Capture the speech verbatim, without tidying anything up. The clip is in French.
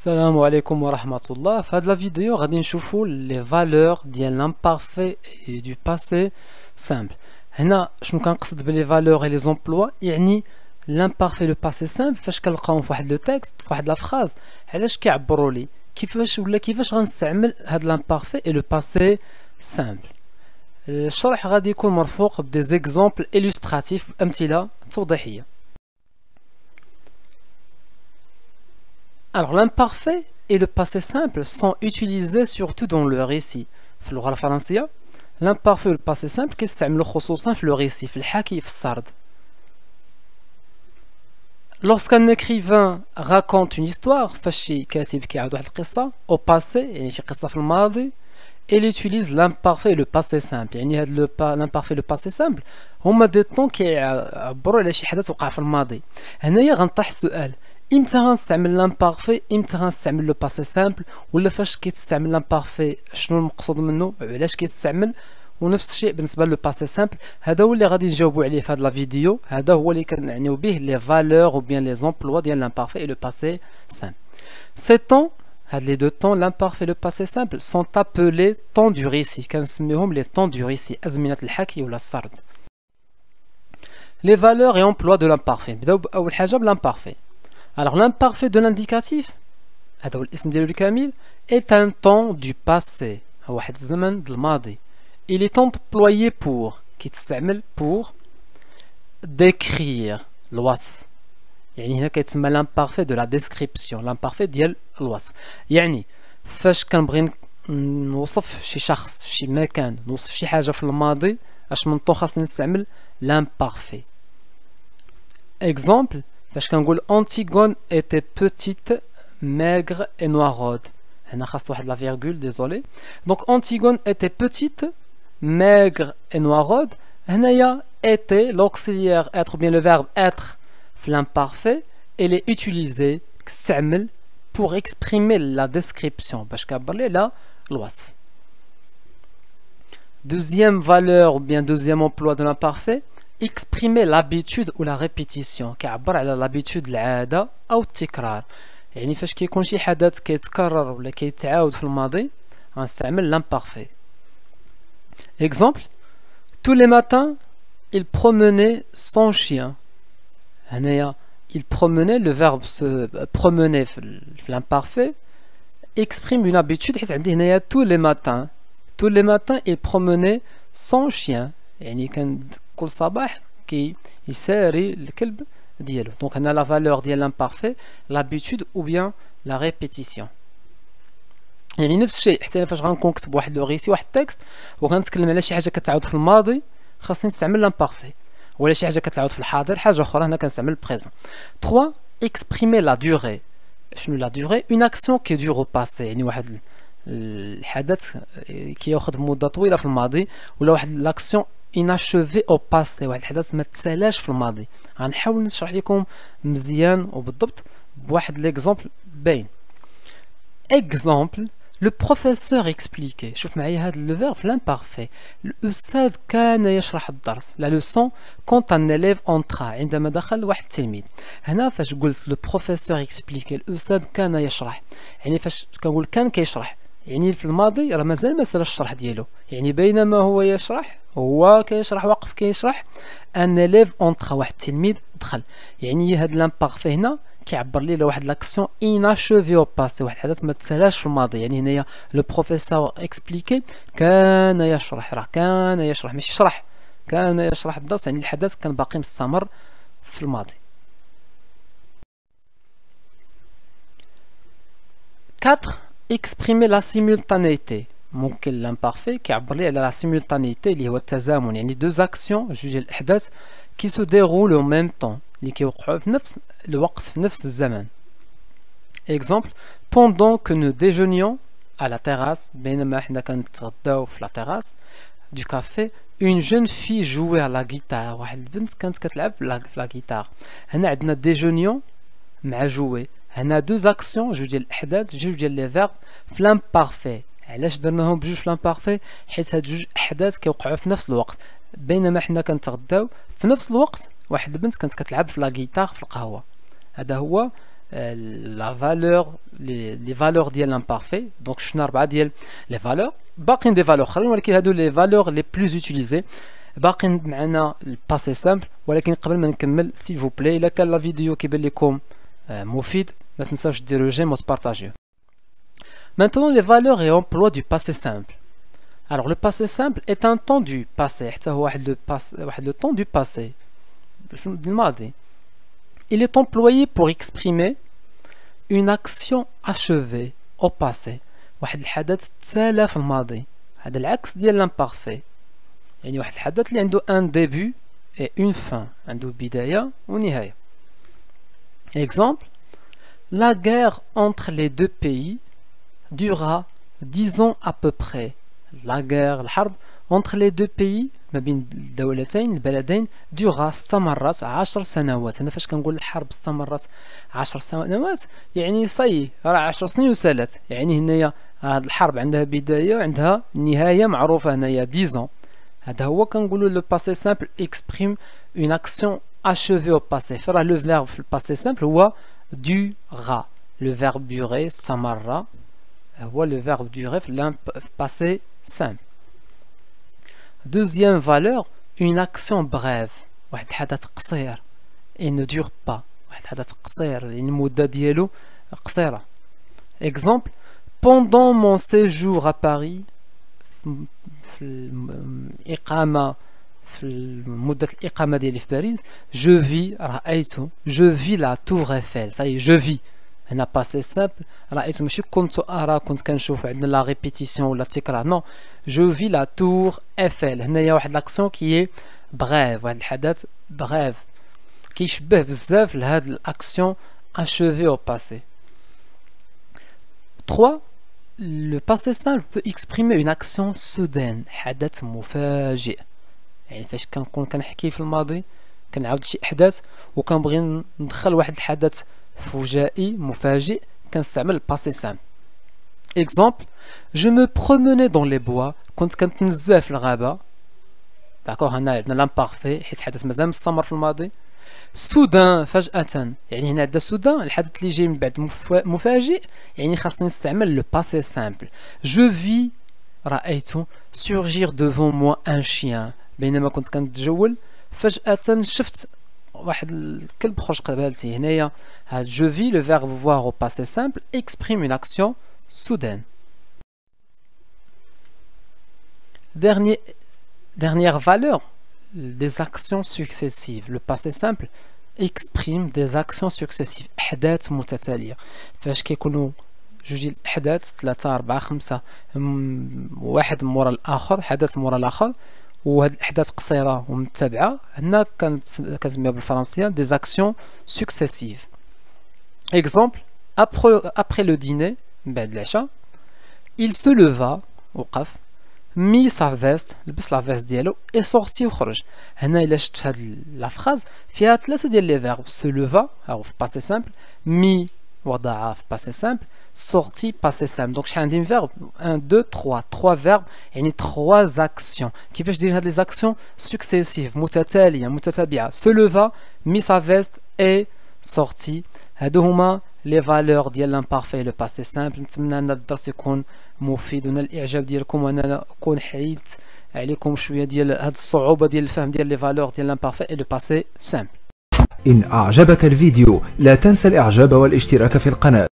السلام عليكم ورحمة الله. في هذه الفيديو غادي نشوفوا les valeurs ديال l'imparfait et du passé simple. هنا شنو كنقصد بلي valeurs et les emplois؟ يعني l'imparfait le passé simple فاش كنلقاهم في واحد لو تكست في واحد لا فراز علاش كيعبروا لي كيفاش ولا كيفاش غنستعمل هاد l'imparfait et le passé simple. الشرح غادي يكون مرفوق بدي زيكزامبل illustratifs بأمثلة توضيحية. Alors l'imparfait et le passé simple sont utilisés surtout dans le récit. في اللغة الفرنسية l'imparfait et le passé simple كيستعملوا خصوصا في le récit في الحكي في السرد. Lorsqu'un écrivain raconte une histoire فاش شي كاتب كيعاود واحد القصة au passé يعني شي قصة في الماضي il utilise l'imparfait et le passé simple. يعني هاد l'imparfait et le passé simple هما دي طون كيعبروا على شي حدث وقع في الماضي. هنايا غنطرح السؤال امتى غنستعمل لامبارفي امتى غنستعمل لو باسي سامبل ولا فاش كيتستعمل لامبارفي شنو المقصود منه وعلاش كيتستعمل ونفس الشيء بالنسبه لو باسي سامبل. هذا هو اللي غادي نجاوبوا عليه في هذا لا فيديو. هذا هو اللي كنعنيو به لي فالور او بيان لي زومبلوا ديال لامبارفي اي لو باسي سامبل. سي طون هاد لي دو طون لامبارفي لو باسي سامبل سون ابلي طون دو ريسي كنسميهم لي طون دو ريسي ازمنه الحكي ولا السرد. لي فالور اي امبلوا دو لامبارفي نبداو باول حاجه بلامبارفي. Alors l'imparfait de l'indicatif هذا هو الاسم ديالو الكامل est un temps du passé هو واحد الزمن د الماضي. Il est employé pour كيتستعمل pour décrire الوصف. يعني هنا كيتسمى l'imparfait de la description l'imparfait ديال الوصف. يعني فاش كنبغي نوصف شي شخص شي مكان نوصف شي حاجة في الماضي اش من طون خاصني نستعمل l'imparfait. Exemple فاش كنقول Antigone était petite, maigre et noiraude. هنا خاص واحد لا فيرغول désolé. Donc Antigone était petite, maigre et noiraude. هنايا était l'auxiliaire être ou bien le verbe être في l'imparfait il est utilisé كستعمل pour exprimer la description باش كعبر لي على الوصف. Deuxième valeur ou bien deuxième emploi de l'imparfait exprimer l'habitude ou la répétition كيعبر على l'habitude العادة أو التكرار. يعني فاش كيكون شي حدث كيتكرر ولا كيتعاود في الماضي غنستعمل l'imparfait. Exemple tous les matins il promenait son chien. هنايا il promenait le verbe se promener في l'imparfait exprime une habitude حيت عندي هنايا tous les matins tous les matins il promenait son chien يعني كان كل صباح كي يساري الكلب ديالو. دونك هنا لا فالور ديال لامبارفي لابيتود او بيان لا ريبيتيسيون. يعني نفس الشيء حتى فاش غنكون كتب واحد لو ريسي واحد التكست وغنتكلم على شي حاجه كتعاود في الماضي خاصني نستعمل لامبارفي ولا شي حاجه كتعاود في الحاضر حاجه اخرى هنا كنستعمل بريزون. ثلاثة exprimer la durée. شنو لا durée؟ une action qui dure au passé يعني واحد الحدث كياخذ مده طويله في الماضي ولا واحد لاكسيون inachevé au passé واحد الحدث ما تسالاش في الماضي. غنحاول نشرح لكم مزيان وبالضبط بواحد ليكزامبل باين. Exemple le professeur expliquait. شوف معايا هذا لو فيرب في l'imparfait. الأستاذ كان يشرح الدرس. La leçon quand un élève entra عندما دخل واحد التلميذ. هنا فاش قلت le professeur expliquait الأستاذ كان يشرح يعني فاش كنقول كان كيشرح يعني في الماضي راه مازال ما سالاش الشرح ديالو. يعني بينما هو يشرح هو كيشرح واقف كيشرح ان élève entre واحد التلميذ دخل. يعني هاد لامبارفي هنا كيعبر لي على واحد لاكسيون inachevée au passé واحد الحدث ما تسالاش في الماضي. يعني هنايا لو بروفيسور اكسبليكي كان يشرح راه كان يشرح ماشي شرح كان يشرح الدرس يعني الحدث كان باقي مستمر في الماضي. quatre exprimer la simultanéité. ممكن l'imparfait كيعبر لي على la simultanéité اللي هو التزامن يعني deux actions جوج الأحداث qui se déroulent au même temps اللي كيوقعوا في نفس الوقت في نفس الزمن. Exemple pendant que nous déjeunions à la terrasse بينما حنا كنتغداو في la terrasse du café une jeune fille jouait à la guitare واحد البنت كانت كتلعب في la guitare. هنا عندنا déjeunions مع jouer. هنا deux actions جوج ديال الأحداث جوج ديال لي فيرب في l'imparfait. علاش درناهم بجوج في لامبارفي؟ حيت هاد جوج احداث كيوقعوا في نفس الوقت بينما حنا كنتغداو في نفس الوقت واحد البنت كانت كتلعب في لا غيتار في القهوه. هذا هو la valeur les, les valeurs ديال l'imparfait. Donc شفنا أربعة ديال les valeurs. باقيين des valeurs اخرين ولكن هادو les valeurs les plus utilisées. باقيين معنا الباسي سامبل. ولكن قبل ما نكمل s'il vous plaît الا كان لا فيديو كيبان لكم مفيد ما تنساوش ديروا جيم وتبارطاجيو. Maintenant les valeurs et emplois du passé simple. Alors le passé simple est un temps du passé. حتى هو واحد le passé واحد le temps du passé. بالماضي. Il est employé pour exprimer une action achevée au passé. واحد الحدث تسالى في الماضي. هذا العكس ديال l'imparfait. يعني واحد الحدث اللي عنده un début et une fin. عنده بداية ونهاية. Exemple. La guerre entre les deux pays dura dix ans à peu près. La guerre الحرب entre les deux pays ما بين الدولتين البلدين dura استمرت عشر سنوات. هنا فاش كنقول الحرب استمرت عشر سنوات يعني صي راه عشر سنين وسالات. يعني هنايا هاد الحرب عندها بداية وعندها نهاية معروفة هنايا dix ans. هذا هو كنقولوا لو باسي سامبل exprime une action achevée au passé. فراه لو فيرب في الباسي سامبل هو dura. Le verbe durer استمر هو le verbe durer في الباسي simple. Deuxième valeur, une action brève. واحد الحدث قصير. Il ne dure pas. واحد الحدث قصير يعني المدة ديالو قصيرة. Exemple, pendant mon séjour à Paris في الإقامة في مدة الإقامة ديالي في باريس je vis رأيت je vis la tour Eiffel. ça y est je vis. هنا باسي سامبل رأيت ماشي كنت أرى كنت كنشوف عندنا لا ريبيتيسيون ولا التكرار. نو جو في لا تور إيفيل. هنايا واحد لاكسيون كي بغيف واحد الحدث بغيف كيشبه بزاف لهاد الاكسيون achevée au passé. trois. Le passé simple peut exprimer une action soudaine. حدث مفاجئ. يعني فاش كنكون كنحكي في الماضي كنعاود شي احداث وكنبغي ندخل واحد الحدث فجائي مفاجئ كنستعمل الباسي سامبل. Exemple, je me promenais dans les bois. كنت كنتنزه في الغابة. داكوغ هنا عندنا l'imparfait حيت الحدث مازال مستمر في الماضي. soudain فجأة يعني هنا عندنا soudain الحدث اللي جاي من بعد مفاجئ يعني خاصني نستعمل لو باسي سامبل. je vis رأيت surgir devant moi un chien. بينما كنت كنتجول فجأة شفت واحد الكلب خرج قبالتي. هنايا هاد je vis le verbe voir au passé simple exprime une action soudaine. Dernier, dernière valeur, des actions successives. Le passé simple exprime des actions successives. أحداث متتالية. فاش كيكونوا جوج ديال الأحداث ثلاثة أربعة خمسة واحد مورا الآخر حدث مورا الآخر وهاد الأحداث قصيرة ومتتابعة هنا كنسميها بالفرنسية des actions successives. Exemple, après, après le dîner بعد العشاء il se leva وقف mis sa veste لبس لا فيست ديالو et sorti وخرج. هنا إلا شفت في هاد لا فراز فيها ثلاثة ديال لي فيرب se leva أو في باسي سامبل mis وضع في باسي سامبل sorti passé simple. Donc شحال عندي فيرب un deux trois trois verbes يعني trois actions. كيفاش دايرين هاد لي actions successives متتالية متتابعة. se leva mis sa veste et sorti. هادو هما لي فالور ديال l'imparfait لو باسي سامبل. نتمنى ان الدرس يكون مفيد ونال الاعجاب ديالكم وانا نكون حيدت عليكم شويه ديال هاد الصعوبه ديال الفهم ديال لي فالور ديال l'imparfait لو باسي سامبل. إن أعجبك الفيديو لا تنسى الإعجاب والاشتراك في القناة.